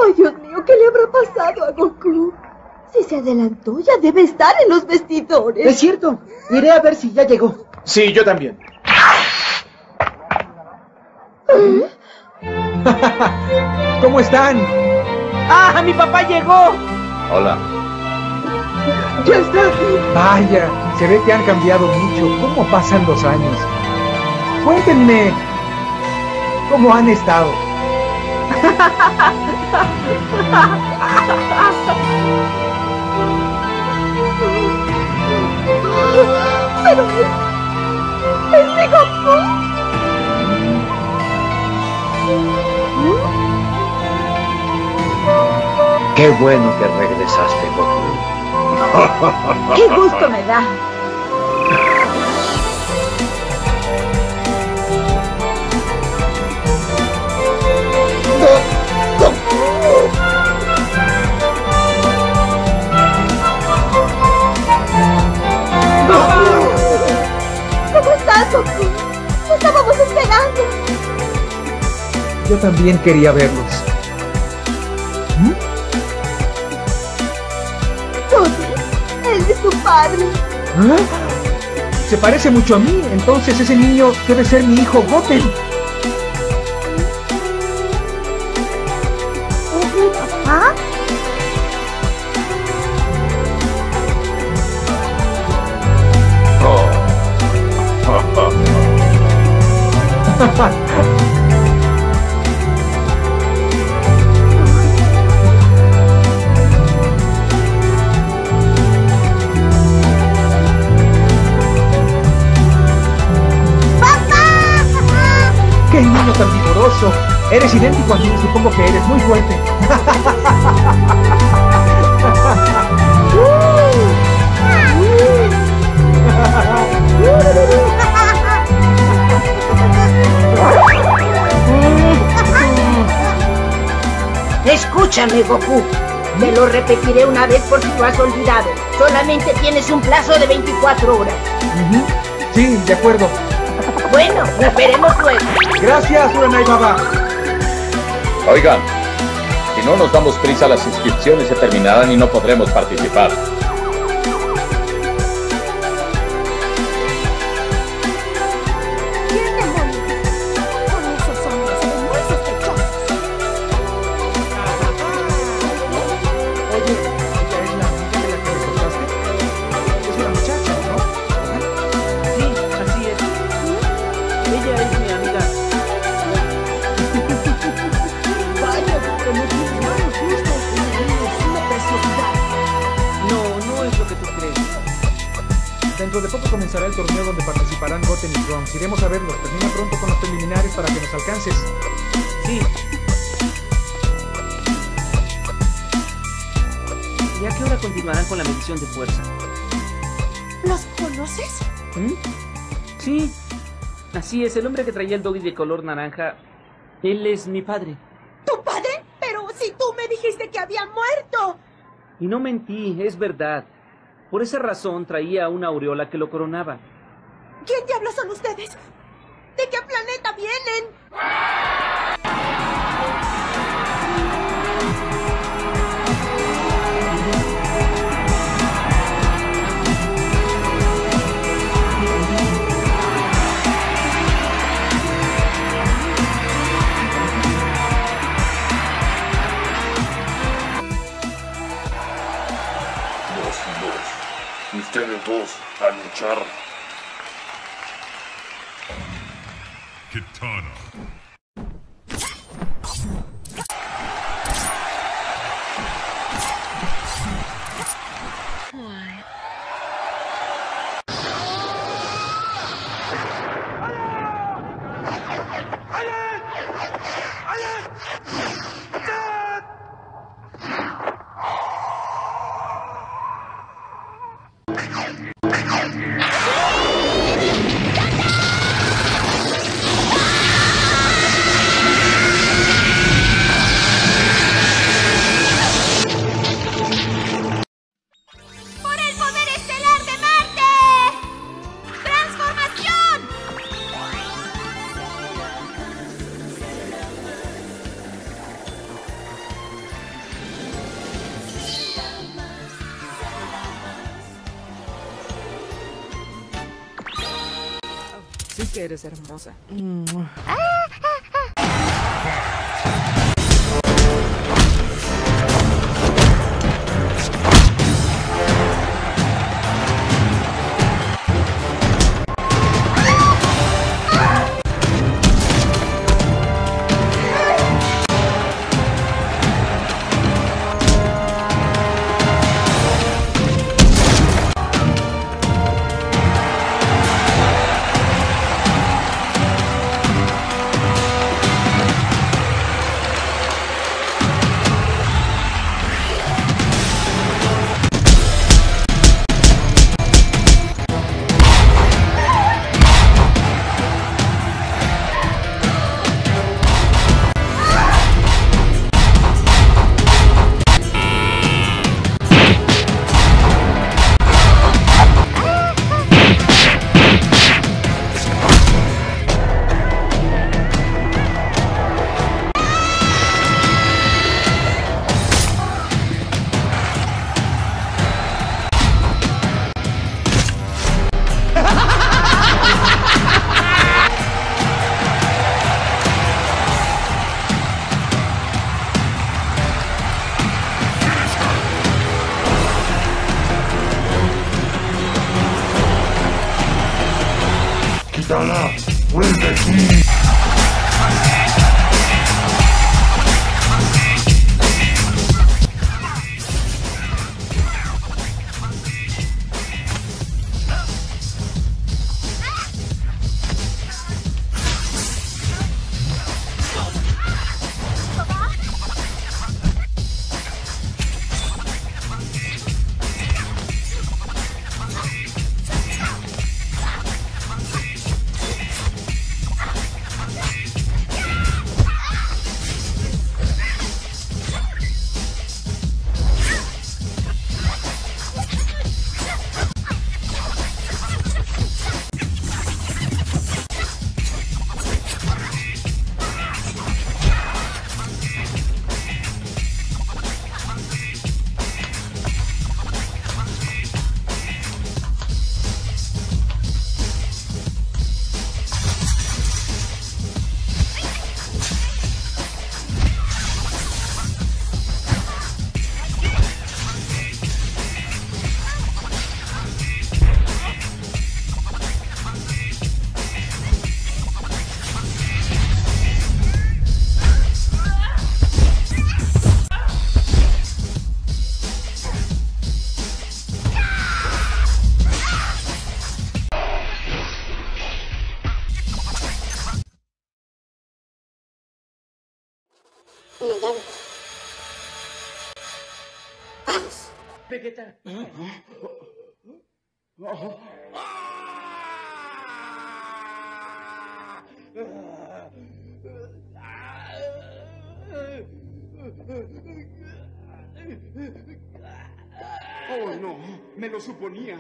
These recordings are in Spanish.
Ay, Dios mío, ¿qué le habrá pasado a Goku? Si se adelantó, ya debe estar en los vestidores. Es cierto. Iré a ver si ya llegó. Sí, yo también. ¿Cómo están? ¡Ah, mi papá llegó! Hola. ¡Ya está aquí! Vaya, se ve que han cambiado mucho. ¿Cómo pasan los años? Cuéntenme, ¿cómo han estado? Pero es mi Goku. Qué bueno que regresaste, Goku. Qué gusto me da. ¿Cómo estás, Goku? Te estábamos esperando. Yo también quería verlos. Él es tu padre. ¿Ah? Se parece mucho a mí, entonces ese niño debe ser mi hijo Goten. ¿Es mi papá? ¡Qué niño tan vigoroso! Eres idéntico a mí, supongo que eres muy fuerte. Escúchame, Goku. Te lo repetiré una vez por si lo has olvidado. Solamente tienes un plazo de 24 horas. Sí, de acuerdo. Bueno, nos veremos luego. Gracias, Uranai Baba. Oigan, si no nos damos prisa, las inscripciones se terminarán y no podremos participar. ¿Quién demonios? Con esos hombres se ven muy sospechosos. Oye, ¿ella es la amiga de la que me contaste? Es una muchacha, ¿no? Sí, así es. Ella es mi amiga. Vaya, pero no tienes malos gustos. Es una preciosidad. No, no es lo que tú crees. Dentro de poco comenzará el torneo donde participarán Goten y Trunks. Iremos a verlos. Termina pronto con los preliminares para que nos alcances. Sí. ¿Y a qué hora continuarán con la medición de fuerza? ¿Los conoces? Sí. Así es, el hombre que traía el doggy de color naranja, él es mi padre. ¿Tu padre? Pero si tú me dijiste que había muerto. Y no mentí, es verdad. Por esa razón traía una aureola que lo coronaba. ¿Quién diablos son ustedes? ¿De qué planeta vienen? Ustedes dos a luchar. Kitana. que eres hermosa. Kitana, vuelve aquí. Vegeta. Oh, no, me lo suponía.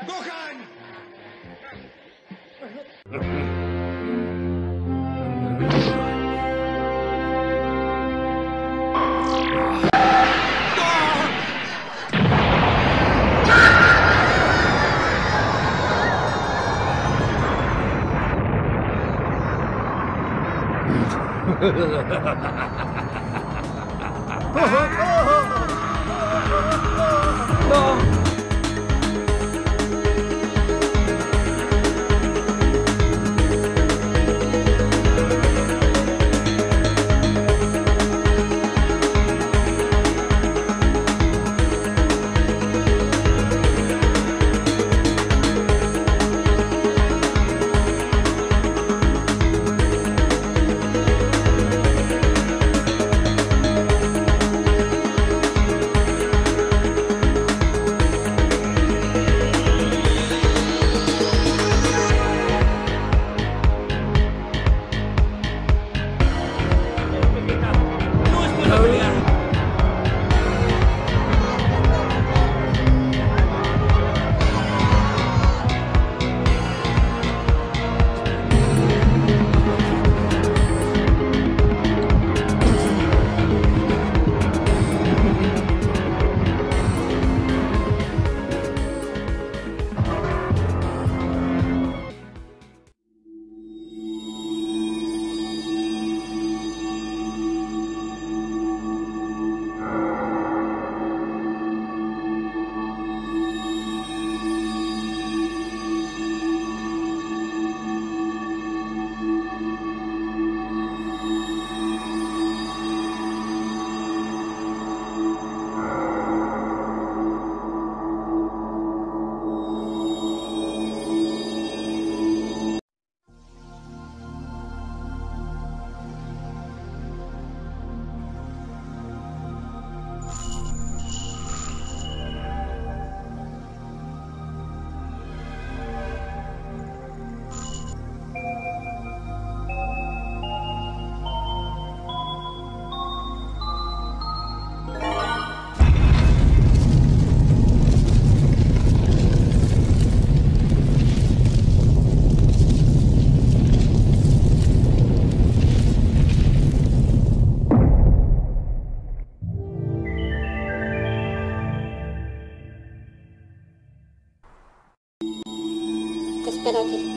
¡Gohan! ¡No! Te espero aquí.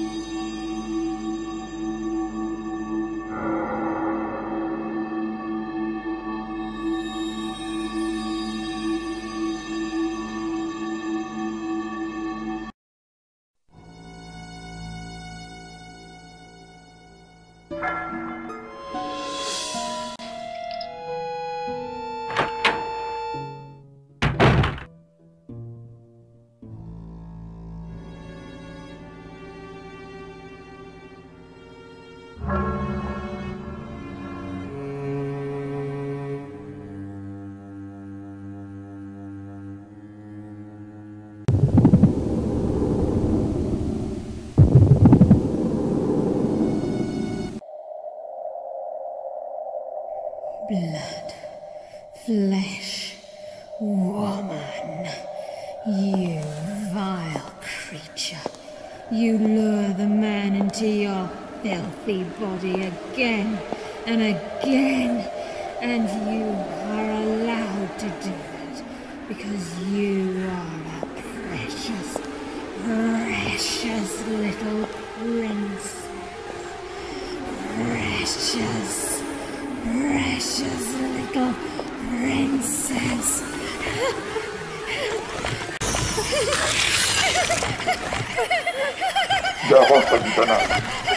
Blood, flesh, woman, you vile creature. You lure the man into your filthy body again and again, and you are allowed to do it because you are a precious, precious little princess. Precious, precious little princess. Ya basta, Kitana.